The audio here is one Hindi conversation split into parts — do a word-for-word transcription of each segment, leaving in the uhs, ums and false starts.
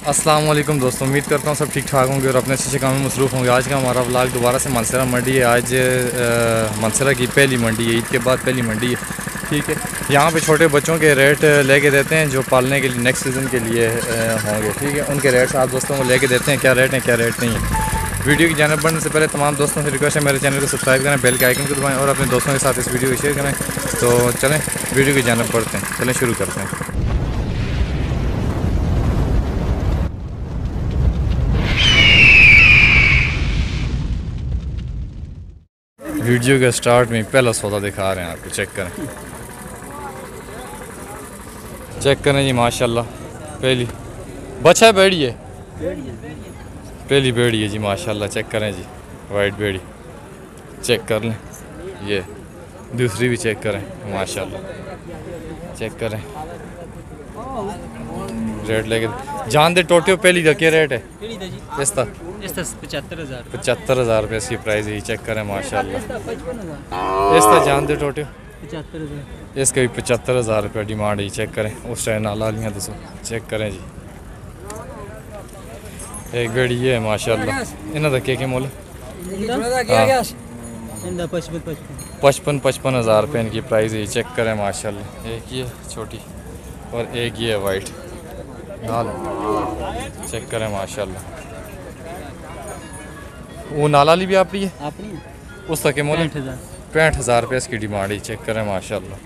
अस्सलाम वालेकुम दोस्तों, उम्मीद करता हूँ सब ठीक ठाक होंगे और अपने अच्छे काम में मसरूफ़ होंगे। आज का हमारा व्लॉग दोबारा से मानसरा मंडी है। आज मानसरा की पहली मंडी है, ईद के बाद पहली मंडी है। ठीक है, यहाँ पे छोटे बच्चों के रेट लेके देते हैं जो पालने के लिए नेक्स्ट सीज़न के लिए होंगे। ठीक है, उनके रेट्स आप दोस्तों को लेके देते हैं, क्या रेट है क्या रेट नहीं है। वीडियो की जानब बढ़ने से पहले तमाम दोस्तों से रिक्वेस्ट है मेरे चैनल को सब्सक्राइब करें, बेल के आइकन को दबाएँ और अपने दोस्तों के साथ इस वीडियो को शेयर करें। तो चलें वीडियो की जानब बढ़ते हैं, चलें शुरू करते हैं। वीडियो के स्टार्ट में पहला सौदा दिखा रहे हैं आपको, चेक करें चेक करें जी माशाल्लाह। पहली बच्चा बेड़ी है, पहली बेड़ी है जी माशाल्लाह। चेक करें जी, वाइट बेड़ी चेक कर लें। ये दूसरी भी चेक करें माशाल्लाह, चेक करें। रेट लेके जान दे टोटियो पहली का क्या रेट है? इसका पचहत्तर हज़ार पचहत्तर हज़ार रुपये इसकी प्राइस है। चेक करें माशाल्लाह। इसका जान दे टोटियो पचहत्तर हज़ार इसका भी पचहत्तर हज़ार रुपये डिमांड है। चेक करें उस टाइम नाला लिया दसो, चेक करें जी। एक बेड़ी ये है माशाल्लाह। इन्हों का क्या क्या मोल? पचपन पचपन हज़ार रुपये इनकी प्राइस है। चेक करें माशाल्लाह। एक ये छोटी और एक ये वाइट नाल, चेक करें माशाल्लाह। वो नाला ली भी आप है उसका क्या मोल? पैंठ हज़ार रुपये इसकी डिमांड है। चेक करें माशाल्लाह,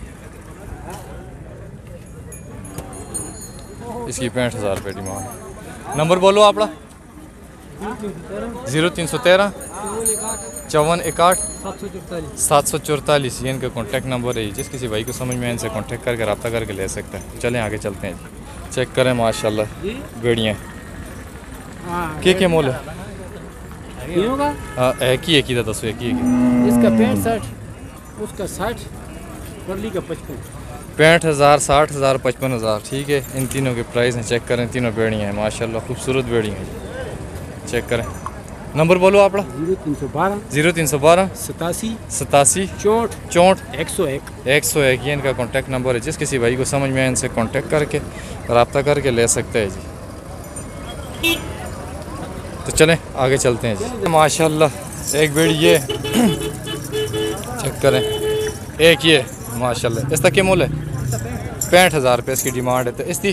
इसकी पैंठ हज़ार रुपये डिमांड। नंबर बोलो आपका। ज़ीरो तीन सौ तेरह चौवन इकाठ सात सौ चौतालीस ये इनका कॉन्टैक्ट नंबर है। जिस किसी भाई को समझ में इनसे कॉन्टैक्ट करके रब्ता करके ले सकते हैं। चलें आगे चलते हैं जी। चेक करें माशाल्लाह बेड़ियाँ क्या क्या मोल है? हाँ एक ही एक ही था दसो एक ही इसका पैंठ साठ, उसका साठ, वर्ली का पचपन। पैंठ हज़ार साठ हज़ार पचपन हज़ार। ठीक है, इन तीनों के प्राइस हैं। चेक करें, तीनों बेड़ियाँ हैं माशाल्लाह, खूबसूरत बेड़ियाँ हैं। चेक करें। नंबर बोलो आपका। जीरो तीन सौ बारह जीरो तीन सौ बारह सतासी सतासी चौंठ चौंठ एक सौ एक एक सौ एक ये इनका कॉन्टैक्ट नंबर है। जिस किसी भाई को समझ में आए इनसे कॉन्टैक्ट करके रब्ता करके ले सकते हैं जी। तो चलें आगे चलते हैं जी। माशाल्लाह एक बेड़ी ये चेक करें, एक ये माशाल्लाह। इसका क्या मोल है? पैंठ हज़ार रुपये इसकी डिमांड है। तो इसकी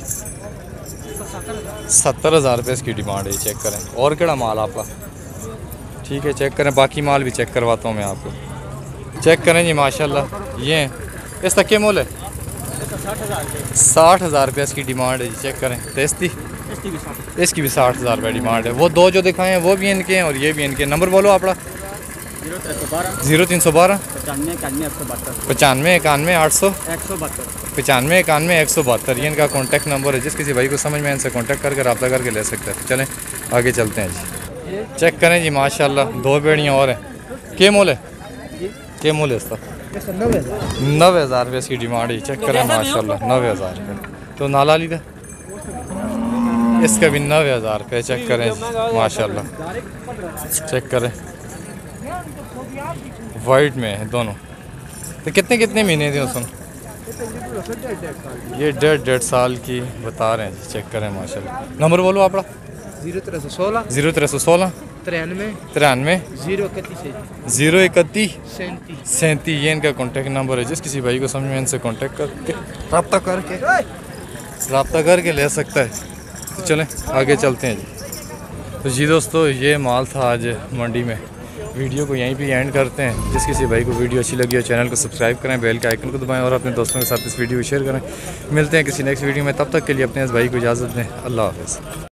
सत्तर हज़ार रुपये इसकी डिमांड है। चेक करें। और केड़ा माल आपका? ठीक है, चेक करें। बाकी माल भी चेक करवाता हूँ मैं आपको। चेक करें जी माशाल्लाह। ये इसका क्या मोल है? साठ हज़ार रुपये इसकी डिमांड है जी। चेक करें। तो इसकी इसकी भी साठ हज़ार रुपये डिमांड है। वो दो जो दिखाए हैं वो भी इनके हैं और ये भी इनके। नंबर बोलो आपका। जीरो तीन सौ बारह पचानवे इक्यानवे आठ सौ पचानवे इक्यानवे एक सौ बहत्तर ये इनका कॉन्टैक्ट नंबर है। जिस किसी भाई को समझ में इनसे कॉन्टैक्ट करके रब्ता करके ले सकते हैं। चलें आगे चलते हैं जी। चेक करें जी माशाल्लाह। दो बेड़ियाँ और हैं। क्या मोल है? क्या मोल है इसका? नब्बे हज़ार रुपये इसकी डिमांड है। चेक करें माशाल्लाह, नब्बे हज़ार रुपये। तो नाला ली था इसका भी नब्बे हज़ार रुपये। चेक करें जी माशाल्लाह। चेक करें, वाइट में है दोनों। तो कितने कितने महीने थे सुन? ये डेढ़ डेढ़ साल की बता रहे हैं जी। चेक करें माशाल्लाह। नंबर बोलो आपका। जीरो तेरह सौ सोलह जीरो तेरह सौ सोलह तिरानवे तिरानवे जीरो इकतीस जीरो इकतीस सैंतीस सैंतीस ये इनका कॉन्टैक्ट नंबर है। जिस किसी भाई को समझ में इनसे कॉन्टैक्ट करके रब्ता करके रब्ता करके ले सकता है। तो चलें आगे चलते हैं जी। तो जी दोस्तों ये माल था आज मंडी में। वीडियो को यहीं पे एंड करते हैं। जिस किसी भाई को वीडियो अच्छी लगी हो चैनल को सब्सक्राइब करें, बेल के आइकन को दबाएं और अपने दोस्तों के साथ इस वीडियो को शेयर करें। मिलते हैं किसी नेक्स्ट वीडियो में, तब तक के लिए अपने इस भाई को इजाज़त दें। अल्लाह हाफ़िज़।